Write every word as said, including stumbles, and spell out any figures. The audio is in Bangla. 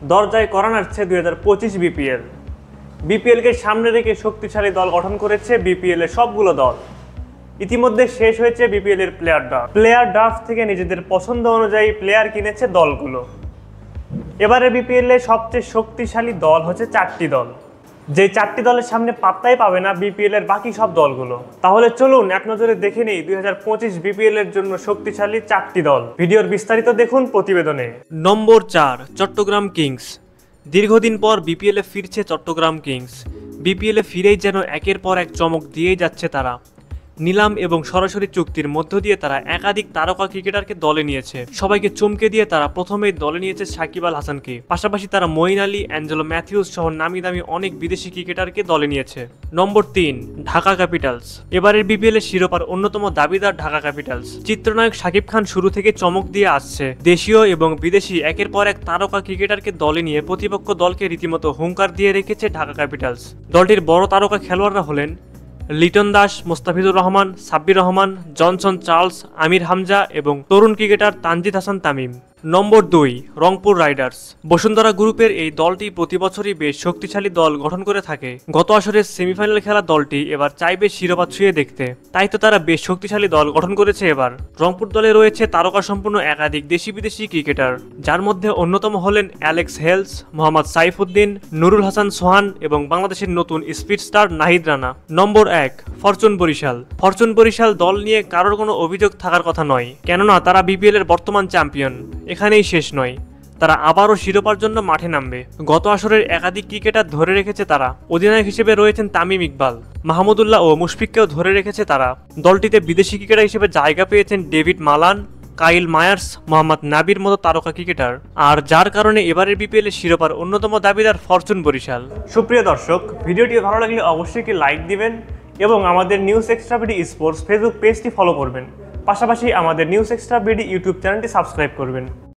দরজায় করা নাড়ছে দুই হাজার পঁচিশ বিপিএল। বিপিএলকে সামনে রেখে শক্তিশালী দল গঠন করেছে বিপিএল এর সবগুলো দল। ইতিমধ্যে শেষ হয়েছে বিপিএল এর প্লেয়ার ড্রাফট। প্লেয়ার ড্রাফট থেকে নিজেদের পছন্দ অনুযায়ী প্লেয়ার কিনেছে দলগুলো। এবারে বিপিএল এর সবচেয়ে শক্তিশালী দল হচ্ছে চারটি দল, যে চারটি দলের সামনে পাত্তাই পাবে না বিপিএল এর বাকি সব দলগুলো। তাহলে চলুন এক নজরে দেখে নেই দুই হাজার পঁচিশ বিপিএল এর জন্য শক্তিশালী চারটি দল। ভিডিওর বিস্তারিত দেখুন প্রতিবেদনে। নম্বর চার, চট্টগ্রাম কিংস। দীর্ঘদিন পর বিপিএল এ ফিরছে চট্টগ্রাম কিংস। বিপিএল এ ফিরেই যেন একের পর এক চমক দিয়েই যাচ্ছে তারা। নিলাম এবং সরাসরি চুক্তির মধ্য দিয়ে তারা একাধিক তারকা ক্রিকেটারকে দলে নিয়েছে। সবাইকে চমকে দিয়ে তারা প্রথমেই দলে নিয়েছে সাকিব আল হাসানকে। পাশাপাশি তারা মঈন আলী, অ্যাঞ্জেলো ম্যাথিউস সহ নামি দামি অনেক বিদেশি ক্রিকেটারকে দলে নিয়েছে। নম্বর তিন, ঢাকা ক্যাপিটালস। এবারের বিপিএল এর শিরোপার অন্যতম দাবিদার ঢাকা ক্যাপিটালস। চিত্রনায়ক শাকিব খান শুরু থেকে চমক দিয়ে আসছে। দেশীয় এবং বিদেশি একের পর এক তারকা ক্রিকেটারকে দলে নিয়ে প্রতিপক্ষ দলকে রীতিমতো হুঙ্কার দিয়ে রেখেছে ঢাকা ক্যাপিটালস। দলটির বড় তারকা খেলোয়াড়রা হলেন লিটন দাস, মোস্তাফিজুর রহমান, সাব্বির রহমান, জনসন চার্লস, আমির হামজা এবং তরুণ ক্রিকেটার তানজিদ হাসান তামিম। নম্বর দুই, রংপুর রাইডার্স। বসুন্ধরা গ্রুপের এই দলটি প্রতি বছরই বেশ শক্তিশালী দল গঠন করে থাকে। গত আসরের সেমিফাইনাল খেলা দলটি এবার চাইবে শিরোপা ছুঁয়ে দেখতে, তাই তো তারা বেশ শক্তিশালী দল গঠন করেছে এবার। রংপুর দলে রয়েছে তারকা সম্পূর্ণ একাধিক দেশি বিদেশি ক্রিকেটার, যার মধ্যে অন্যতম হলেন অ্যালেক্স হেলস, মোহাম্মদ সাইফুদ্দিন, নুরুল হাসান সোহান এবং বাংলাদেশের নতুন speed star Nahid Rana. Number এক, ফরচুন বরিশাল। ফরচুন বরিশাল দল নিয়ে কারোর কোনো অভিযোগ থাকার কথা নয়, কেননা তারা বিপিএল এর বর্তমান চ্যাম্পিয়ন। এখানেই শেষ নয়, তারা আবারও শিরোপার জন্য মাঠে নামবে। গত আসরের একাধিক ক্রিকেটার ধরে রেখেছে তারা। অধিনায়ক হিসেবে রয়েছেন তামিম ইকবাল, মাহমুদুল্লাহ ও মুশফিককেও ধরে রেখেছে তারা। দলটিতে বিদেশি ক্রিকেটার হিসেবে জায়গা পেয়েছেন David Malan, Kyle Mayers, Mohammad নাবির মতো তারকা ক্রিকেটার। আর যার কারণে এবারের বিপিএল এর শিরোপার অন্যতম দাবিদার ফরচুন বরিশাল। সুপ্রিয় দর্শক, ভিডিওটি ভালো লাগলে অবশ্যই কি লাইক দিবেন এবং আমাদের news extra BD sports Facebook পেজটি ফলো করবেন। পাশাপাশি আমাদের নিউজ এক্সট্রা বিডি ইউটিউব চ্যানেলটি সাবস্ক্রাইব করবেন।